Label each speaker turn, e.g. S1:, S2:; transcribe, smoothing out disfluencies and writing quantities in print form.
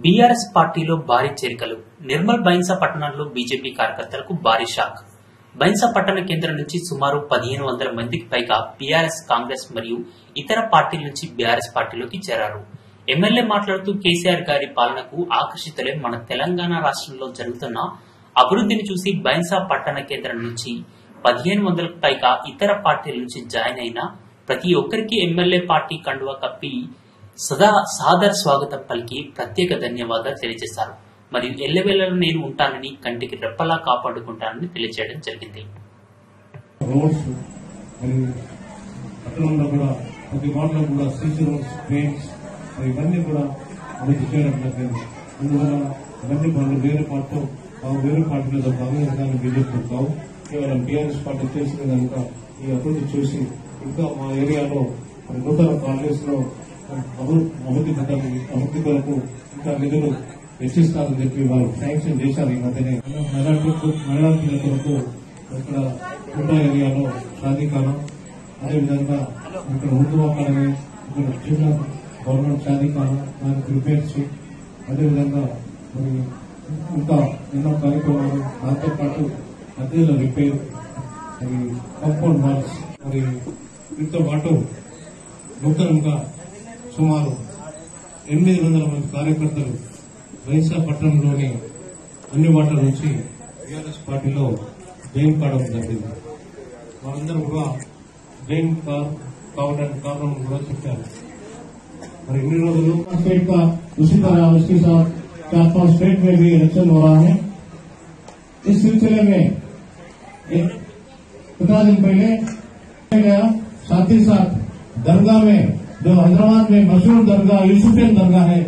S1: BRS పార్టీలో భారీ చేరికలు. నిర్మల్ బైన్సా పట్టణంలో బీజేపీ కార్యకర్తలకు భారీ షాక్. బైన్సా పట్టణ కేంద్రం నుంచి సుమారు 1500 మందికి పైగా బీఆర్ఎస్, కాంగ్రెస్ మరియు ఇతర పార్టీల నుంచి బీఆర్ఎస్ పార్టీలోకి చేరారు. ఎమ్మెల్యే మాట్లాడుతూ కేసీఆర్ గారి పాలనకు ఆకర్షితులై మన తెలంగాణ రాష్ట్రంలో జరుగుతున్న అభివృద్ధిని చూసి బైన్సా పట్టణ కేంద్రం నుంచి 1500కు పైగా ఇతర పార్టీల నుంచి జాయిన్ అయిన ప్రతి ఒక్కరికి ఎమ్మెల్యే పార్టీ కండువా కప్పి సాదర స్వాగతం పలికి ప్రత్యేక ధన్యవాదాలు తెలియజేశారు. మరియు ఎల్లవేళలా నేను ఉంటానని, కంటికి రెప్పలా కాపాడుకుంటానని తెలియజేయడం జరిగింది.
S2: ఇవన్నీ కూడా మనకి చేయడం జరిగింది. అందువల్ల ఇవన్నీ పనులు వేరే పార్టీలతో కాంగ్రెస్ కానీ బీజేపీ కావు, కేవలం టీఆర్ఎస్ పార్టీ చేసిన కనుక ఈ అభివృద్ధి చూసి ఇంకా మా ఏరియాలో నూతన కాంగ్రెస్ లో అభివృద్ధి కొరకు ఇంకా నిధులు వెచ్చిస్తారని చెప్పి వారు శాంక్షన్ చేశారు. ఈ మధ్యనే మైనార్టీల కొరకు ఇక్కడ కుంట ఏరియాలో షాదీఖానా, అదేవిధంగా ఇక్కడ ఉర్దూ అకాడమీ, ఇక్కడ చిన్న గవర్నమెంట్ షాదీఖానా దానికి రిపేర్స్, అదేవిధంగా మరి ఇంకా ఎన్నో కార్యక్రమాలు, దాంతో పాటు అద్దెల రిపేర్, మరి కాంపౌండ్ వాల్స్, మరి వీటితో పాటు నూతనంగా సుమారు 800 మంది కార్యకర్తలు బైన్సా పట్టణంలోని అన్ని వార్డుల నుంచి టీఆర్ఎస్ పార్టీలో జాయిన్ కావడం జరిగింది. వారందరూ కూడా జాయిన్ కావడానికి కారణం కూడా చెప్పారు. और इन दिनों स्टेट का उसी तरह उसके साथ 4-5 स्टेट में भी इलेक्शन हो रहा है। इस सिलसिले में 15 दिन पहले गया, साथ ही साथ दरगाह में जो हैदराबाद में मशहूर दरगाह यूसुफियन दरगाह है